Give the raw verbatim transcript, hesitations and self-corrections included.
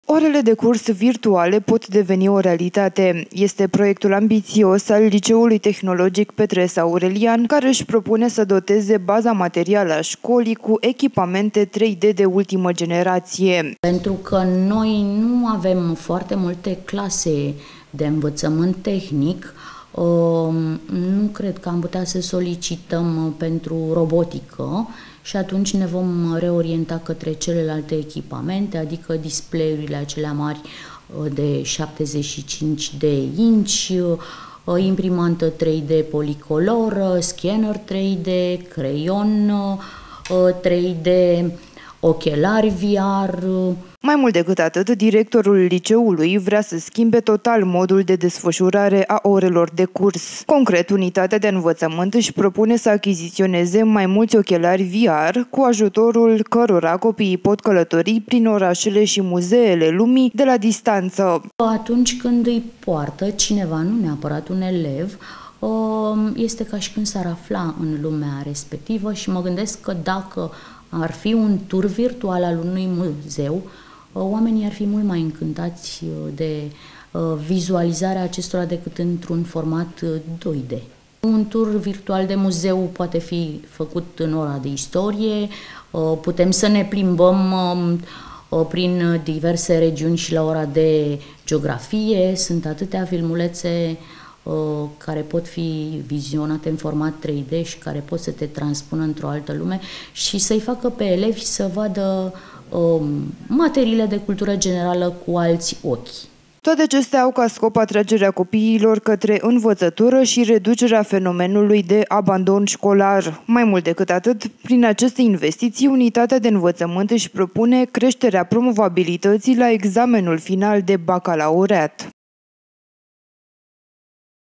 Orele de curs virtuale pot deveni o realitate. Este proiectul ambițios al Liceului Tehnologic Petre Aurelian, care își propune să doteze baza materială a școlii cu echipamente trei D de ultimă generație. Pentru că noi nu avem foarte multe clase de învățământ tehnic, nu cred că am putea să solicităm pentru robotică și atunci ne vom reorienta către celelalte echipamente, adică display-urile acelea mari de șaptezeci și cinci de inci, imprimantă trei D policolor, scanner trei D, creion trei D, ochelari V R. Mai mult decât atât, directorul liceului vrea să schimbe total modul de desfășurare a orelor de curs. Concret, unitatea de învățământ își propune să achiziționeze mai mulți ochelari V R, cu ajutorul cărora copiii pot călători prin orașele și muzeele lumii de la distanță. Atunci când îi poartă cineva, nu neapărat un elev, este ca și când s-ar afla în lumea respectivă și mă gândesc că dacă ar fi un tur virtual al unui muzeu, oamenii ar fi mult mai încântați de vizualizarea acestora decât într-un format doi D. Un tur virtual de muzeu poate fi făcut în ora de istorie, putem să ne plimbăm prin diverse regiuni și la ora de geografie. Sunt atâtea filmulețe care pot fi vizionate în format trei D și care pot să te transpună într-o altă lume și să-i facă pe elevi să vadă um, materiile de cultură generală cu alți ochi. Toate acestea au ca scop atragerea copiilor către învățătură și reducerea fenomenului de abandon școlar. Mai mult decât atât, prin aceste investiții, unitatea de învățământ își propune creșterea promovabilității la examenul final de bacalaureat.